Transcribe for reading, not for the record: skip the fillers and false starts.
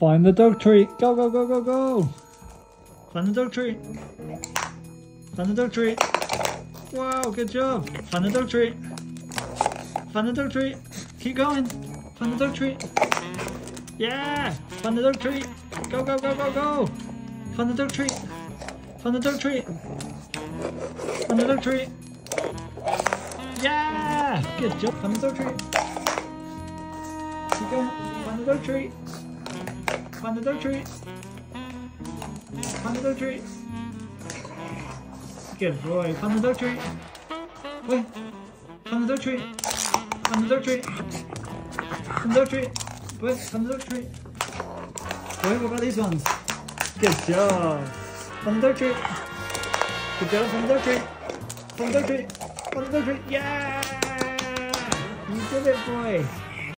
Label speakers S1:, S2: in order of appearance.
S1: Find the dog treat. Go, go, go, go, go. Find the dog treat. Find the dog treat. Wow, good job. Find the dog treat. Find the dog treat. Keep going. Find the dog treat. Yeah. Find the dog treat. Go, go, go, go, go. Find the dog treat. Find the dog treat. Find the dog treat. Yeah. Good job. Find the dog treat. Keep going. Find the dog treat. Find the dog treat. Find the dog treat. Good boy. Find the dog treat. Wait. Find the dog treat. Find the dog treat. Find the dog treat. Wait. Find the dog treat. Wait. What about these ones? Good job. Find the dog treat. Good job. Find the dog treat. Find the dog treat. Find the dog treat. Yeah. You did it, boy.